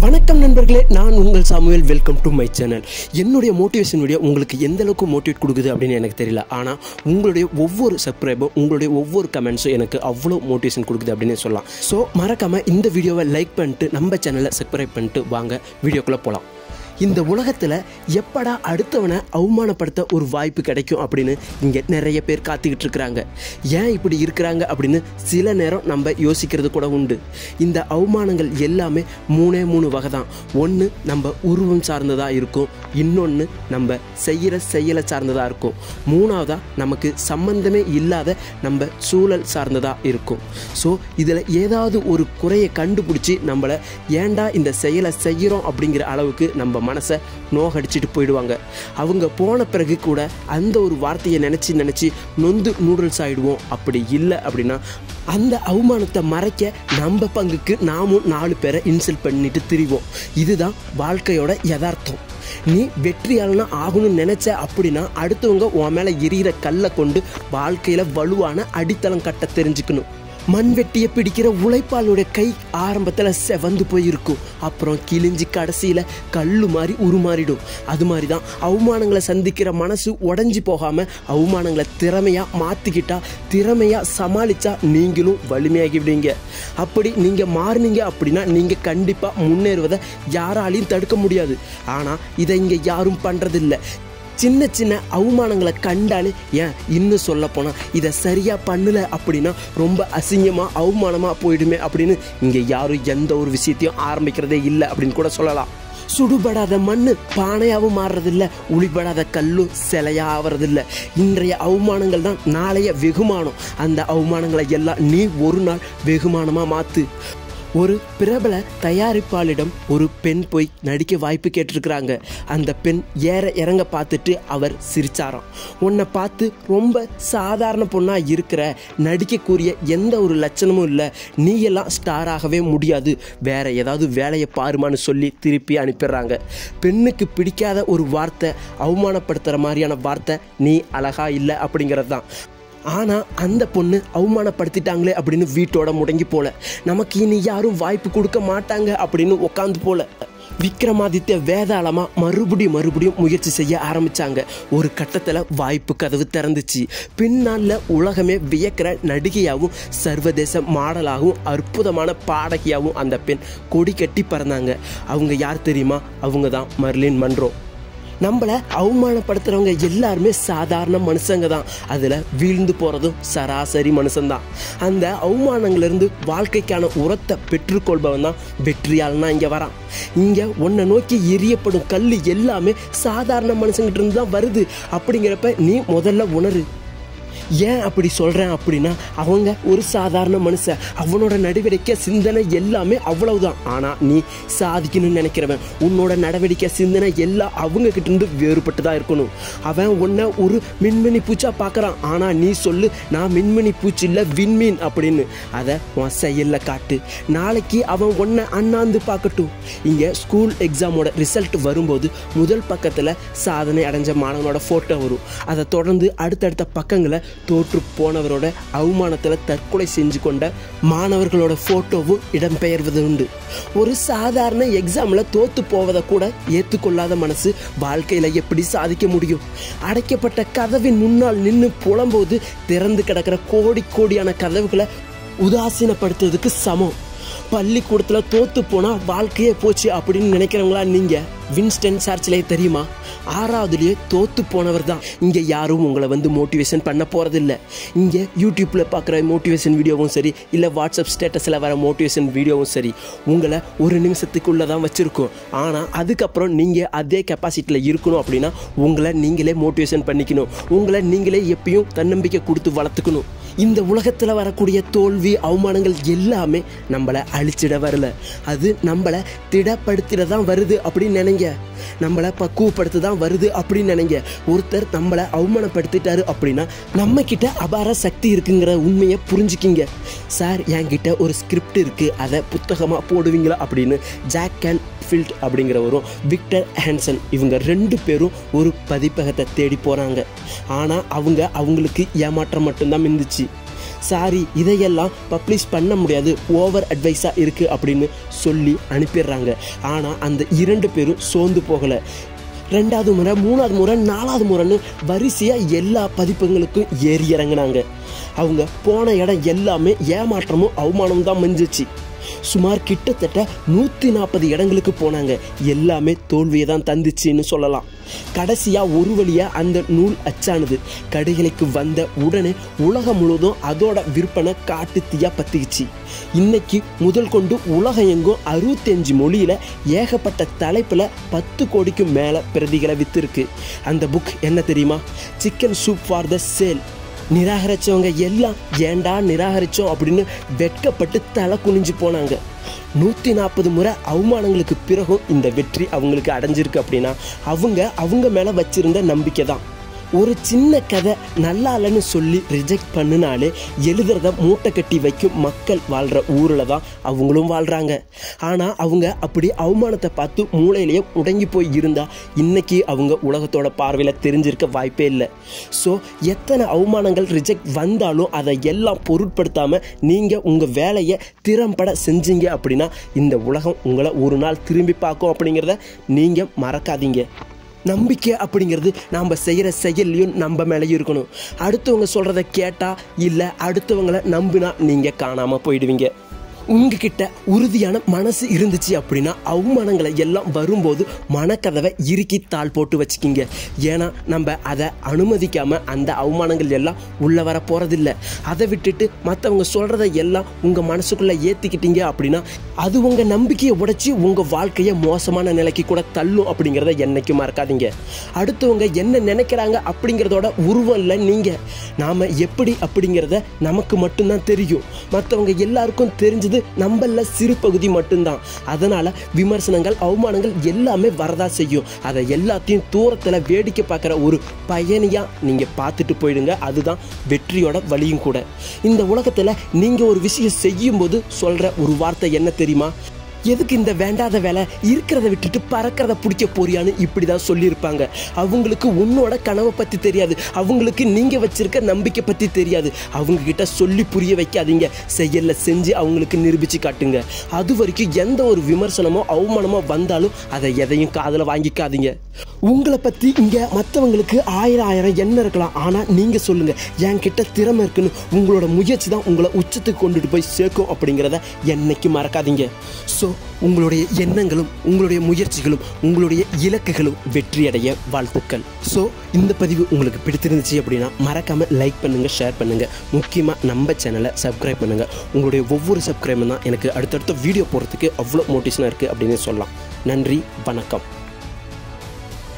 வணக்கம் நண்பர்களே, நான் உங்கள் Samuel. Welcome to my channel. என்னுடைய மோட்டிவேஷன் வீடியோ உங்களுக்கு எந்த அளவுக்கு மோட்டிவேட் கொடுக்குது அப்படின்னு எனக்கு தெரியல. ஆனால் உங்களுடைய ஒவ்வொரு சப்ஸ்கிரைபும், உங்களுடைய ஒவ்வொரு கமெண்ட்ஸும் எனக்கு அவ்வளோ மோட்டிவேஷன் கொடுக்குது அப்படின்னு சொல்லலாம். ஸோ மறக்காமல் இந்த வீடியோவை லைக் பண்ணிட்டு நம்ம சேனலை சப்ஸ்கிரைப் பண்ணிட்டு வாங்க வீடியோக்குள்ளே போகலாம். இந்த உலகத்தில் எப்படா அடுத்தவனை அவமானப்படுத்த ஒரு வாய்ப்பு கிடைக்கும் அப்படின்னு இங்கே நிறைய பேர் காத்துக்கிட்டு இருக்கிறாங்க. ஏன் இப்படி இருக்கிறாங்க அப்படின்னு சில நேரம் நம்ம யோசிக்கிறது கூட உண்டு. இந்த அவமானங்கள் எல்லாமே மூணு வகை தான். ஒன்று நம்ம உருவம் சார்ந்ததாக இருக்கும், இன்னொன்று நம்ம செய்கிற செயலை சார்ந்ததாக இருக்கும், மூணாவதாக நமக்கு சம்பந்தமே இல்லாத நம்ம சூழல் சார்ந்ததாக இருக்கும். ஸோ இதில் ஏதாவது ஒரு குறையை கண்டுபிடிச்சி நம்மளை ஏண்டா இந்த செயலை செய்கிறோம் அப்படிங்கிற அளவுக்கு நம்ம மனசை நோகடிச்சிட்டு போயிடுவாங்க. அவங்க போன பிறகு கூட அந்த ஒரு வார்த்தையை நினச்சி நொந்து நூடுல்ஸ் ஆகிடுவோம். அப்படி இல்லை அப்படின்னா அந்த அவமானத்தை மறைக்க நம்ம பங்குக்கு நாமும் 4 பேரை இன்சல்ட் பண்ணிட்டு திரிவோம். இதுதான் வாழ்க்கையோட யதார்த்தம். நீ வெற்றியாளனா ஆகணும்னு நினைச்ச அப்படின்னா அடுத்தவங்க உன் மேலே எரியிற கல்லை கொண்டு வாழ்க்கையில் வலுவான அடித்தளம் கட்ட தெரிஞ்சுக்கணும். மண்வெட்டியை பிடிக்கிற உழைப்பாளுடைய கை ஆரம்பத்தில் செவந்து போயிருக்கும், அப்புறம் கிழிஞ்சி கடைசியில் கல்லு மாதிரி உருமாறிடும். அது மாதிரி தான் அவமானங்களை சந்திக்கிற மனசு உடஞ்சி போகாமல் அவமானங்களை திறமையாக மாற்றிக்கிட்டா, திறமையாக சமாளித்தா நீங்களும் வலிமையாகிவிடுவீங்க. அப்படி நீங்கள் மாறினீங்க அப்படின்னா நீங்கள் கண்டிப்பாக முன்னேறுவதை யாராலையும் தடுக்க முடியாது. ஆனால் இதை இங்கே யாரும் பண்ணுறதில்லை. சின்ன சின்ன அவமானங்களை கண்டாலே, ஏன் இன்னும் சொல்ல போனால் இதை சரியாக பண்ணலை அப்படின்னா ரொம்ப அசிங்கமாக அவமானமாக போயிடுமே அப்படின்னு இங்கே யாரும் எந்த ஒரு விஷயத்தையும் ஆரம்பிக்கிறதே இல்லை அப்படின்னு கூட சொல்லலாம். சுடுபடாத மண் பானையாகவும் மாறுறதில்லை, உளிபடாத கல்லும் சிலையாக ஆகிறதில்லை. இன்றைய அவமானங்கள் தான் நாளைய வெகுமானம். அந்த அவமானங்களை எல்லாம் நீ ஒரு நாள் வெகுமானமாக மாற்று. ஒரு பிரபல தயாரிப்பாளரிடம் ஒரு பெண் போய் நடிக்க வாய்ப்பு கேட்டிருக்கிறாங்க. அந்த பெண் ஏற இறங்க பார்த்துட்டு அவர் சிரிச்சாராம். உன்னை பார்த்து ரொம்ப சாதாரண பொண்ணாக இருக்கிற, நடிக்கக்கூடிய எந்த ஒரு லட்சணமும் இல்லை, நீ எல்லாம் ஸ்டாராகவே முடியாது, வேற ஏதாவது வேலையை பாருமான்னு சொல்லி திருப்பி அனுப்பிடுறாங்க. பெண்ணுக்கு பிடிக்காத ஒரு வார்த்தை, அவமானப்படுத்துகிற மாதிரியான வார்த்தை நீ அழகா இல்லை அப்படிங்கிறது தான். ஆனால் அந்த பொண்ணு அவமானப்படுத்திட்டாங்களே அப்படின்னு வீட்டோட முடங்கி போல, நமக்கு இனி யாரும் வாய்ப்பு கொடுக்க மாட்டாங்க அப்படின்னு உட்காந்து போல. விக்ரமாதித்ய வேதாளமாக மறுபடியும் முயற்சி செய்ய ஆரம்பித்தாங்க. ஒரு கட்டத்தில் வாய்ப்பு கதவு திறந்துச்சு. பின்னால் உலகமே வியக்கிற நடிகையாகவும் சர்வதேச மாடலாகவும் அற்புதமான பாடகியாகவும் அந்த பெண் கொடி கட்டி பறந்தாங்க. அவங்க யார் தெரியுமா? அவங்க தான் மர்லின் மன்றோ. நம்மளை அவமானப்படுத்துகிறவங்க எல்லாருமே சாதாரண மனுஷங்க தான். அதில் வீழ்ந்து போகிறதும் சராசரி மனுஷன்தான். அந்த அவமானங்கள்லேருந்து வாழ்க்கைக்கான உரத்தை பெற்றுக்கொள்பவன் தான் வெற்றியாளனா இங்கே வரான். இங்கே உன்னை நோக்கி எரியப்படும் கல் எல்லாமே சாதாரண மனுஷங்கிட்ட இருந்து தான் வருது. அப்படிங்கிறப்ப நீ முதல்ல உணரு. ஏன் அப்படி சொல்கிறேன் அப்படின்னா, அவங்க ஒரு சாதாரண மனுஷன், அவனோட நடவடிக்கை சிந்தனை எல்லாமே அவ்வளவுதான். ஆனால் நீ சாதிக்கணும்னு நினைக்கிறவன், உன்னோட நடவடிக்கை சிந்தனை எல்லாம் அவங்க கிட்டேருந்து வேறுபட்டு தான் இருக்கணும். அவன் உன்னை ஒரு மின்மினி பூச்சா பார்க்குறான், ஆனால் நீ சொல்லு நான் மின்மினி பூச்சி இல்லை விண்மீன் அப்படின்னு. அதை உன் செயலில் காட்டு. நாளைக்கு அவன் உன்னை அண்ணாந்து பார்க்கட்டும். இங்கே ஸ்கூல் எக்ஸாமோட ரிசல்ட் வரும்போது முதல் பக்கத்தில் சாதனை அடைஞ்ச மாணவனோட ஃபோட்டோ வரும். அதை தொடர்ந்து அடுத்தடுத்த பக்கங்களை தோற்று போனவரோட அவமானத்தில் தற்கொலை செஞ்சு கொண்ட மாணவர்களோட ஃபோட்டோவும் இடம்பெயர்வது உண்டு. ஒரு சாதாரண எக்ஸாமில் தோற்று போவதை கூட ஏற்றுக்கொள்ளாத மனசு வாழ்க்கையில் எப்படி சாதிக்க முடியும்? அடைக்கப்பட்ட கதவின் முன்னால் நின்று புலம்போது திறந்து கிடக்கிற கோடியான கதவுகளை உதாசீனப்படுத்துறதுக்கு சமம். பள்ளிக்கூடத்தில் தோற்று போனால் வாழ்க்கையே போச்சு அப்படின்னு நினைக்கிறவங்களா நீங்கள்? வின்ஸ்டன் சர்ச்சிலே தெரியுமா? 6வதுலேயே தோற்று போனவர் தான். இங்கே யாரும் உங்களை வந்து மோட்டிவேஷன் பண்ண போகிறதில்ல. இங்கே யூடியூப்பில் பார்க்குற மோட்டிவேஷன் வீடியோவும் சரி, இல்லை வாட்ஸ்அப் ஸ்டேட்டஸில் வர மோட்டிவேஷன் வீடியோவும் சரி, உங்களை ஒரு நிமிஷத்துக்குள்ளே தான் வச்சுருக்கோம். ஆனால் அதுக்கப்புறம் நீங்கள் அதே கெப்பாசிட்டியில் இருக்கணும் அப்படின்னா உங்களை நீங்களே மோட்டிவேஷன் பண்ணிக்கணும். உங்களை நீங்களே எப்பயும் தன்னம்பிக்கை கொடுத்து வளர்த்துக்கணும். இந்த உலகத்தில் வரக்கூடிய தோல்வி அவமானங்கள் எல்லாமே நம்மளை அழிச்சிட வரல, அது நம்மளை திடப்படுத்திட தான் வருது அப்படின்னு நினைங்க. நம்மளை பக்குவப்படுத்த தான் வருது அப்படின்னு நினைங்க. ஒருத்தர் நம்மளை அவமானப்படுத்திட்டாரு அப்படின்னா நம்ம கிட்ட அபார சக்தி இருக்குங்கிற உண்மையை புரிஞ்சுக்கிங்க. சார், என்கிட்ட ஒரு ஸ்கிரிப்ட் இருக்குது, அதை புத்தகமாக போடுவீங்களா அப்படின்னு ஜாக் அண்ட் ஃபீல்ட் அப்படிங்கிறவரும் விக்டர் ஹான்சன் இவங்க 2 பேரும் ஒரு பதிப்பகத்தை தேடி போகிறாங்க. ஆனால் அவங்களுக்கு ஏமாற்றம் மட்டும்தான் இருந்துச்சு. சாரி இதையெல்லாம் பப்ளிஷ் பண்ண முடியாது, ஓவர் அட்வைஸாக இருக்குது அப்படின்னு சொல்லி அனுப்பிடுறாங்க. ஆனால் அந்த 2 பேரும் சோர்ந்து போகலை. 2வது முறை, 3வது முறை, 4வது முறைன்னு வரிசையாக எல்லா பதிப்பகங்களுக்கும் ஏறி இறங்கினாங்க. அவங்க போன இடம் எல்லாமே ஏமாற்றமும் அவமானமும் தான் மஞ்சிச்சு. சுமார் கிட்டத்தட்ட 140 இடங்களுக்கு போனாங்க. எல்லாமே தோல்வியை தான் தந்துச்சுன்னு சொல்லலாம். கடைசியாக ஒரு வழியாக அந்த நூல் அச்சானது. கடைகளுக்கு வந்த உடனே உலகம் முழுவதும் அதோட விற்பனை காட்டு தீயா பற்றிக்கிச்சு. இன்னைக்கு முதல் கொண்டு உலகம் எங்கும் 65 மொழியில் ஏகப்பட்ட தலைப்பில் 10 கோடிக்கு மேலே பிரதிகளை விற்றுருக்கு. அந்த புக் என்ன தெரியுமா? Chicken soup for the soul. நிராகரித்தவங்க எல்லாம் ஏண்டா நிராகரித்தோம் அப்படின்னு வெட்கப்பட்டு தலை குனிஞ்சு போனாங்க. 140 முறை அவமானங்களுக்கு பிறகும் இந்த வெற்றி அவங்களுக்கு அடைஞ்சிருக்கு அப்படின்னா அவங்க மேலே வச்சிருந்த நம்பிக்கை தான். ஒரு சின்ன கதை நல்லா இல்லைன்னு சொல்லி ரிஜெக்ட் பண்ணினாலே எழுதுறத மூட்டை கட்டி வைக்கும் மக்கள் வாழ்கிற ஊரில் தான் அவங்களும் வாழ்கிறாங்க. ஆனால் அவங்க அப்படி அவமானத்தை பார்த்து மூளையிலேயே முடங்கி போய் இருந்தால் இன்றைக்கி அவங்க உலகத்தோட பார்வையில் தெரிஞ்சிருக்க வாய்ப்பே இல்லை. ஸோ எத்தனை அவமானங்கள் ரிஜெக்ட் வந்தாலும் அதை எல்லாம் பொருட்படுத்தாமல் நீங்கள் உங்கள் வேலையை திறம்பட செஞ்சீங்க அப்படின்னா இந்த உலகம் உங்களை ஒரு நாள் திரும்பி பார்க்கும் அப்படிங்கிறத நீங்கள் மறக்காதீங்க. நம்பிக்கை அப்படிங்கிறது நாம் செய்கிற செயல்லையும் நம்ம மேலேயும் இருக்கணும். அடுத்தவங்க சொல்கிறத கேட்டால் இல்லை அடுத்தவங்களை நம்பினா நீங்கள் காணாமல் போயிடுவீங்க. உங்ககிட்ட உறுதியான மனசு இருந்துச்சு அப்படின்னா அவமானங்களை எல்லாம் வரும்போது மனக்கதவை இறுக்கி தாள் போட்டு வச்சுக்கிங்க. ஏன்னா நம்ம அதை அனுமதிக்காமல் அந்த அவமானங்கள் எல்லாம் உள்ளே வர போகிறதில்ல. அதை விட்டுட்டு மற்றவங்க சொல்கிறத எல்லாம் உங்கள் மனசுக்குள்ளே ஏற்றிக்கிட்டீங்க அப்படின்னா அது உங்கள் நம்பிக்கையை உடைச்சி உங்கள் வாழ்க்கையை மோசமான நிலைக்கு கூட தள்ளும் அப்படிங்கிறத என்றைக்கும் மறக்காதீங்க. அடுத்தவங்க என்ன நினைக்கிறாங்க அப்படிங்கிறதோட உருவம் இல்லை நீங்கள். நாம் எப்படி அப்படிங்கிறத நமக்கு மட்டும்தான் தெரியும். மற்றவங்க எல்லாருக்கும் தெரிஞ்சது நம்மள சிறு பகுதி மட்டும்தான். அதனால விமர்சனங்கள் அவமானங்கள் எல்லாமே வரதா செய்யும். அதை எல்லாத்தையும் தூரத்தில் வேடிக்கை பார்க்குற ஒரு பயணியா நீங்க பார்த்துட்டு போயிடுங்க. அதுதான் வெற்றியோட வழியும் கூட. இந்த உலகத்தில் நீங்க ஒரு விஷயம் செய்யும் போது சொல்ற ஒரு வார்த்தை என்ன தெரியுமா? எதுக்கு இந்த வேண்டாத வேலை, இருக்கிறத விட்டுட்டு பறக்கிறத பிடிக்க போறியான்னு இப்படி தான் சொல்லியிருப்பாங்க. அவங்களுக்கு உன்னோட கனவை பற்றி தெரியாது, அவங்களுக்கு நீங்கள் வச்சிருக்க நம்பிக்கை பற்றி தெரியாது. அவங்கக்கிட்ட சொல்லி புரிய வைக்காதீங்க, செயலில் செஞ்சு அவங்களுக்கு நிரூபித்து காட்டுங்க. அது வரைக்கும் எந்த ஒரு விமர்சனமோ அவமானமோ வந்தாலும் அதை எதையும் காதில் வாங்கிக்காதீங்க. உங்களை பற்றி இங்கே மற்றவங்களுக்கு ஆயிரம் எண்ணம் இருக்கலாம். ஆனால் நீங்கள் சொல்லுங்கள், என்கிட்ட திறமை இருக்குன்னு. உங்களோட முயற்சி தான் உங்களை உச்சத்துக்கு கொண்டுட்டு போய் சேர்க்கும் அப்படிங்கிறத என்னைக்கு மறக்காதீங்க. ஸோ உங்களுடைய எண்ணங்களும் உங்களுடைய முயற்சிகளும் உங்களுடைய இலக்குகளும் வெற்றியடைய வாழ்த்துக்கள். ஸோ இந்த பதிவு உங்களுக்கு பிடித்திருந்துச்சு அப்படின்னா மறக்காமல் லைக் பண்ணுங்கள், ஷேர் பண்ணுங்கள். முக்கியமாக நம்ம சேனலை சப்ஸ்கிரைப் பண்ணுங்கள். உங்களுடைய ஒவ்வொரு சப்ஸ்கிரைபும் தான் எனக்கு அடுத்தடுத்த வீடியோ போடுறதுக்கு அவ்வளோ மோட்டிவேஷனாக இருக்குது அப்படின்னு சொல்லலாம். நன்றி, வணக்கம்.